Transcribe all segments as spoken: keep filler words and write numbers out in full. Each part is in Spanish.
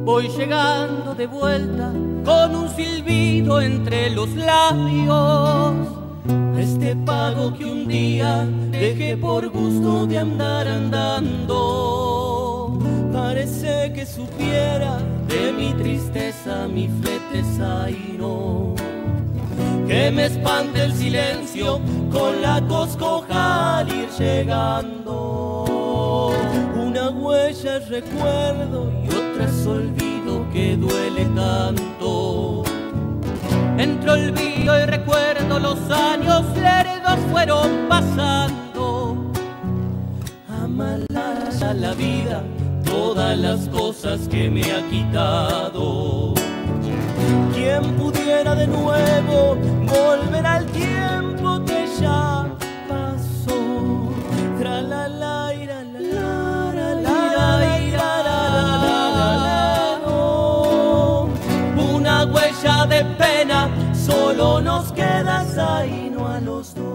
Voy llegando de vuelta con un silbido entre los labios, este pago que un día dejé por gusto de andar andando. Parece que supiera de mi tristeza, mi flete zaino, que me espante el silencio con la coscoja al ir llegando. Una huella es recuerdo y otra es olvido que duele tanto. Entre olvido y recuerdo los años lerdos fueron pasando. Amalaya la vida todas las cosas que me ha quitado. ¿Quién pudiera de nuevo volver al tiempo que ya pasó? Tra la la ira la la la ira la la. Una huella de pena, solo nos queda zaino a los dos.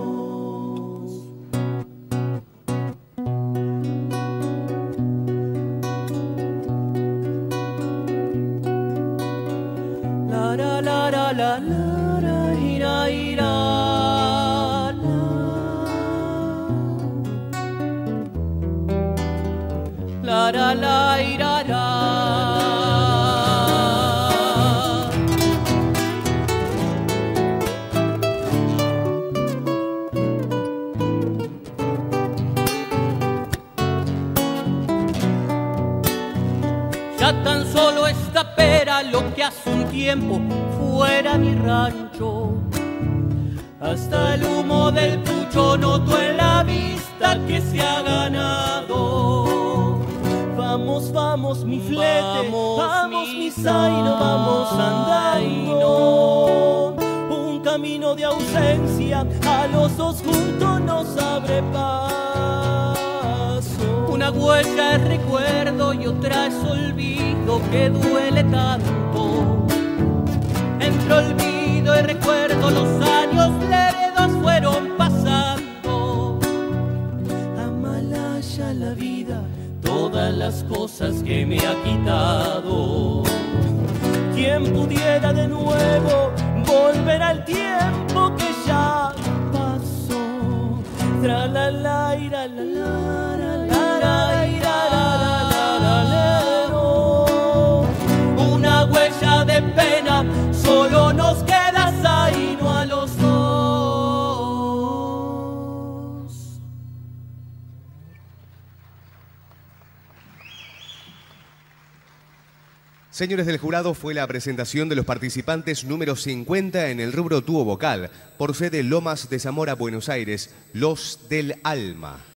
La la la la la la ira ira la la la ira la. Ya tan solo esta pera lo que hace un tiempo fuera mi rancho. Hasta el humo del pucho noto en la vista que se ha ganado. Vamos, vamos mi flete, vamos, vamos mi zaino, vamos andando. Un camino de ausencia a los dos juntos nos abre paso. Una huella es recuerdo y otra es olvido que duele tanto. Entre olvido y recuerdo los años lerdos fueron pasando. Amalaya la vida todas las cosas que me ha quitado. ¿Quién pudiera de nuevo volver al tiempo que ya pasó? Tra la la ira la la la la ira la la la la. Una huella de pena, solo nos queda zaino a los dos. Señores del jurado, fue la presentación de los participantes número cincuenta en el rubro dúo vocal, por sede Lomas de Zamora, Buenos Aires, Los del Alma.